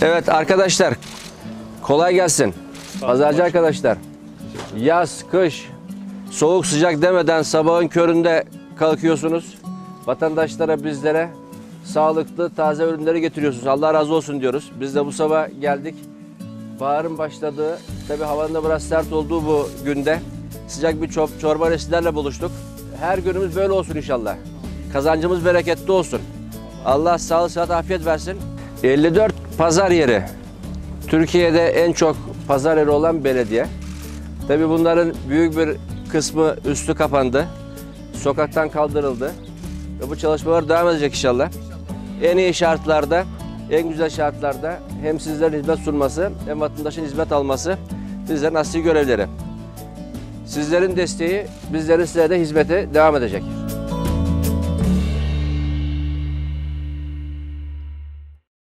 Evet arkadaşlar, kolay gelsin. Pazarcı arkadaşlar, yaz, kış, soğuk sıcak demeden sabahın köründe kalkıyorsunuz. Vatandaşlara, bizlere sağlıklı, taze ürünleri getiriyorsunuz. Allah razı olsun diyoruz. Biz de bu sabah geldik. Baharın başladığı, tabii havanın da biraz sert olduğu bu günde sıcak bir çorba reçetelerle buluştuk. Her günümüz böyle olsun inşallah. Kazancımız bereketli olsun. Allah sağlık, sıhhat, afiyet versin. 54 pazar yeri. Türkiye'de en çok pazar yeri olan belediye. Tabii bunların büyük bir kısmı üstü kapandı. Sokaktan kaldırıldı. Ve bu çalışmalar devam edecek inşallah. En iyi şartlarda, en güzel şartlarda hem sizlerin hizmet sunması hem vatandaşın hizmet alması bizlerin asli görevleri. Sizlerin desteği bizlerin size de hizmete devam edecek.